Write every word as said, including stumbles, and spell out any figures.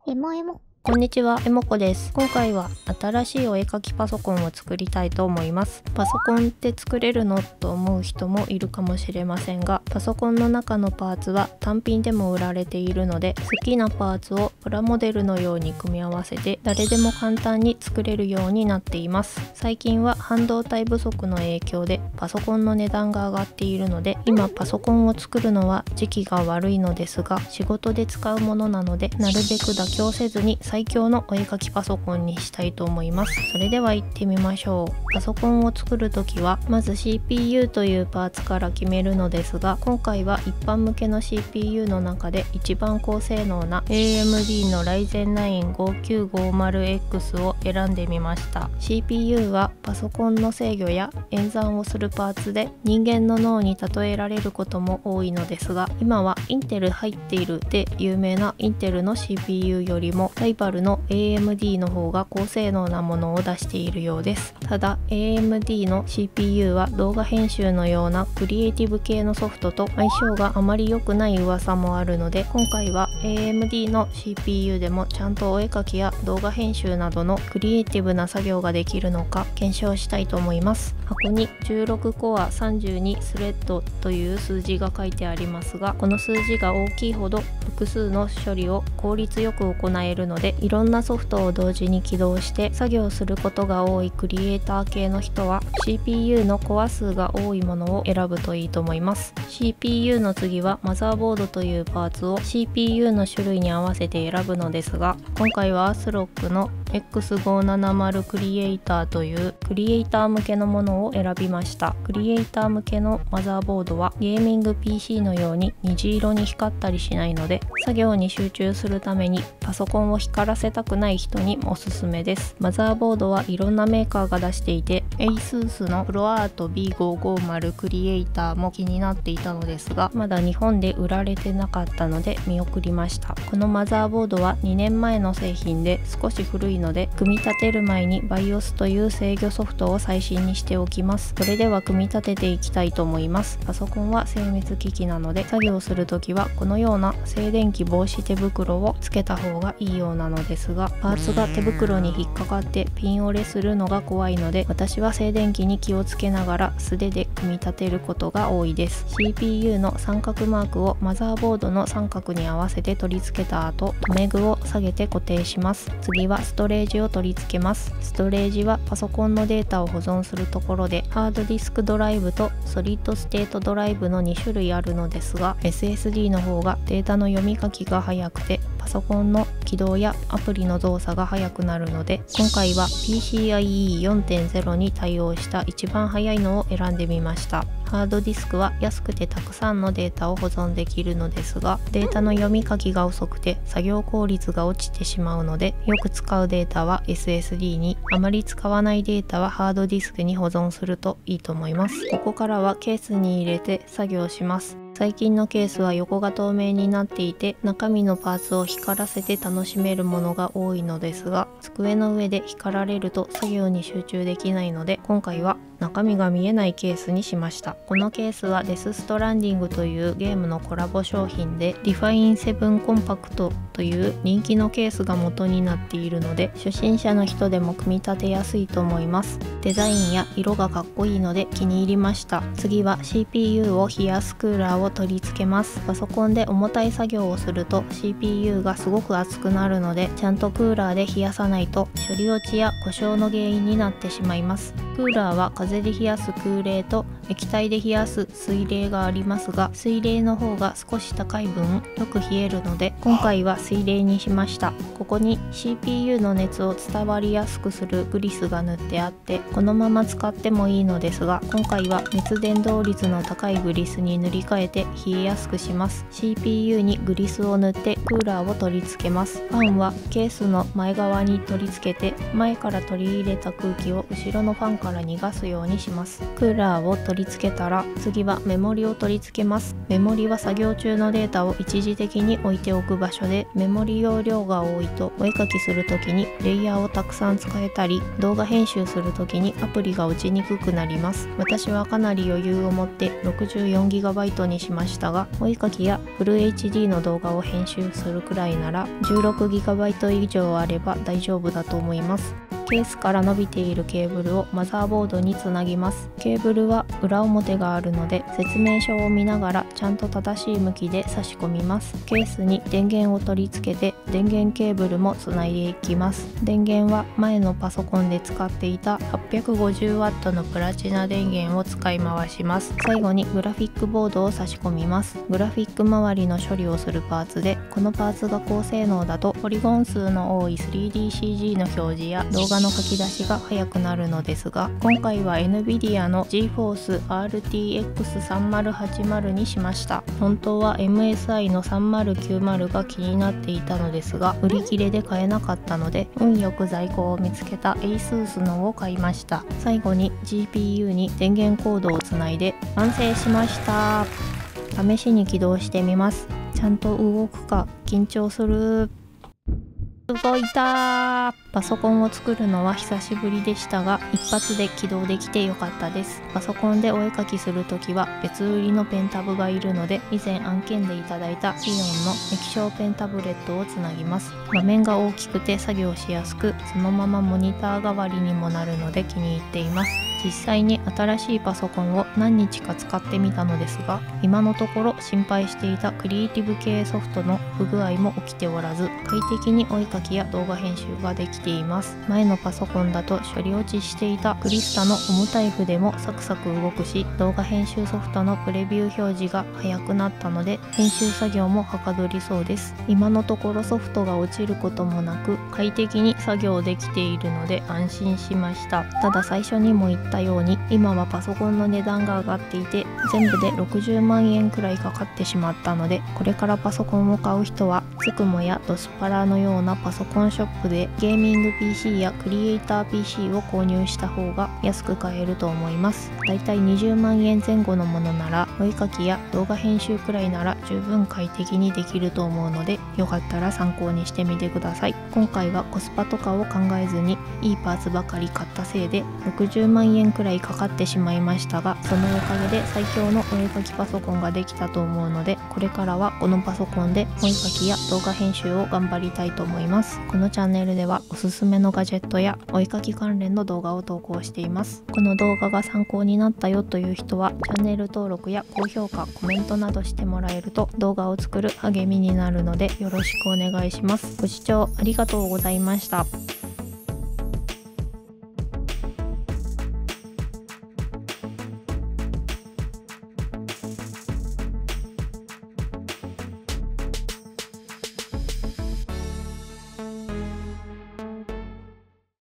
エモエモ。 こんにちは、えもこです。今回は新しいお絵かきパソコンを作りたいと思います。パソコンって作れるのと思う人もいるかもしれませんが、パソコンの中のパーツは単品でも売られているので、好きなパーツをプラモデルのように組み合わせて誰でも簡単に作れるようになっています。最近は半導体不足の影響でパソコンの値段が上がっているので、今パソコンを作るのは時期が悪いのですが、仕事で使うものなのでなるべく妥協せずに最強のお絵かきパソコンにしたいと思います。それでは行ってみましょう。パソコンを作るときはまず シーピーユー というパーツから決めるのですが、今回は一般向けの シーピーユー の中で一番高性能な エーエムディー の ライゼンナインごきゅうごまるエックス を選んでみました。 シーピーユー はパソコンの制御や演算をするパーツで人間の脳に例えられることも多いのですが、今はインテル入っているで有名なインテルの シーピーユー よりもライバルの エーエムディー の方が高性能なものを出しているようです。ただ エーエムディー の シーピーユー は動画編集のようなクリエイティブ系のソフトと相性があまり良くない噂もあるので、今回は エーエムディー の シーピーユー でもちゃんとお絵かきや動画編集などのクリエイティブな作業ができるのか検証したいと思います。箱にじゅうろくコアさんじゅうにスレッドという数字が書いてありますが、この数字が大きいほど複数の処理を効率よく行えるので、いろんなソフトを同時に起動して作業することが多いクリエイター系の人は シーピーユー のコア数が多いものを選ぶといいと思います。 シーピーユー の次はマザーボードというパーツを シーピーユー の種類に合わせて選ぶのですが、今回はアスロックの エックスごひゃくななじゅう クリエイターというクリエイター向けのものを選びました。クリエイター向けのマザーボードはゲーミング ピーシー のように虹色に光ったりしないので、作業に集中するためにパソコンを光らせたくない人におすすめです。マザーボードはいろんなメーカーが出していて、 エイスース の プロアート ビーごひゃくごじゅう クリエイターも気になっていたのですが、まだ日本で売られてなかったので見送りました。このマザーボードはにねんまえの製品で少し古いので、組み立てる前に バイオス という制御ソフトを最新にしておきます。それでは組み立てていきたいと思います。パソコンは精密機器なので、作業するときはこのような静電気防止手袋をつけた方がいいようなのですが、パーツが手袋に引っかかってピン折れするのが怖いので、私は静電気に気をつけながら素手で組み立てることが多いです。 シーピーユー の三角マークをマザーボードの三角に合わせて取り付けた後、留め具を下げて固定します。次はストレージを取り付けます。ストレージはパソコンのデータを保存するところで、ハードディスクドライブとソリッドステートドライブのに種類あるのですが、 エスエスディー の方がデータの読み書きが早くてパソコンの起動やアプリの動作が速くなるので、今回は ピーシーアイイーよんてんゼロ に対応した一番速いのを選んでみました。ハードディスクは安くてたくさんのデータを保存できるのですが、データの読み書きが遅くて作業効率が落ちてしまうので、よく使うデータは エスエスディー に、あまり使わないデータはハードディスクに保存するといいと思います。ここからはケースに入れて作業します。最近のケースは横が透明になっていて、中身のパーツを光らせて楽しめるものが多いのですが、机の上で光られると作業に集中できないので、今回は中身が見えないケースにしました。このケースはデスストランディングというゲームのコラボ商品で、リファインセブンコンパクトという人気のケースが元になっているので、初心者の人でも組み立てやすいと思います。デザインや色がかっこいいので気に入りました。次は シーピーユー を冷やすクーラーを取り付けます。パソコンで重たい作業をすると シーピーユー がすごく熱くなるので、ちゃんとクーラーで冷やさないと処理落ちや故障の原因になってしまいます。クーラーは風で冷やす空冷と液体で冷やす水冷がありますが、水冷の方が少し高い分よく冷えるので、今回は水冷にしました。ここに シーピーユー の熱を伝わりやすくするグリスが塗ってあって、このまま使ってもいいのですが、今回は熱伝導率の高いグリスに塗り替えて冷えやすくします。 シーピーユー にグリスを塗ってクーラーを取り付けます。ファンはケースの前側に取り付けて、前から取り入れた空気を後ろのファンから逃がすようにします。クーラーを取取り付けたら、次はメモリを取り付けます。メモリは作業中のデータを一時的に置いておく場所で、メモリ容量が多いとお絵描きする時にレイヤーをたくさん使えたり、動画編集する時にアプリが落ちにくくなります。私はかなり余裕を持って ろくじゅうよんギガバイト にしましたが、お絵描きやフル エイチディー の動画を編集するくらいなら じゅうろくギガバイト 以上あれば大丈夫だと思います。ケースから伸びているケーブルをマザーボードにつなぎます。ケーブルは裏表があるので、説明書を見ながらちゃんと正しい向きで差し込みます。ケースに電源を取り付けて、電源ケーブルもつないでいきます。電源は前のパソコンで使っていた はっぴゃくごじゅうワット のプラチナ電源を使い回します。最後にグラフィックボードを差し込みます。グラフィック周りの処理をするパーツで、このパーツが高性能だとポリゴン数の多い スリーディーシージー の表示や動画の書き出しが速くなるのですが、今回は エヌビディア の ジーフォースアールティーエックスさんまるはちまる にしました。本当は エムエスアイ のさんまるきゅうまるが気になっていたのですが、売り切れで買えなかったので、運よく在庫を見つけた エイスース のを買いました。最後に ジーピーユー に電源コードをつないで完成しました。試しに起動してみます。ちゃんと動くか緊張する。動いたー。パソコンを作るのは久しぶりでしたが、一発で起動できてよかったです。パソコンでお絵描きするときは別売りのペンタブがいるので、以前案件でいただいたイオンの液晶ペンタブレットをつなぎます。画面が大きくて作業しやすく、そのままモニター代わりにもなるので気に入っています。実際に新しいパソコンを何日か使ってみたのですが、今のところ心配していたクリエイティブ系ソフトの不具合も起きておらず、快適にお絵描きや動画編集ができています。前のパソコンだと処理落ちしていたクリスタの重たい筆もサクサク動くし、動画編集ソフトのプレビュー表示が早くなったので、編集作業もはかどりそうです。今のところソフトが落ちることもなく、快適に作業できているので安心しました。ただ最初にも言ったように、今はパソコンの値段が上がっていて、全部でろくじゅうまんえんくらいかかってしまったので、これからパソコンを買う人はツクモやドスパラのようなパソコンショップでゲーミング ピーシー やクリエイター ピーシー を購入した方が安く買えると思います。だいたいにじゅうまんえんぜん後のものなら、お絵描きや動画編集くらいなら十分快適にできると思うので、よかったら参考にしてみてください。今回はコスパとかを考えずにいいパーツばかり買ったせいでろくじゅうまんえんくらいかかってしまいましたが、そのおかげで最強のお絵描きパソコンができたと思うので、これからはこのパソコンでお絵描きや動画編集を頑張りたいと思います。このチャンネルではおすすめのガジェットやお絵描き関連の動画を投稿しています。この動画が参考になったよという人は、チャンネル登録や高評価、コメントなどしてもらえると動画を作る励みになるので、よろしくお願いします。ご視聴ありがとうございました。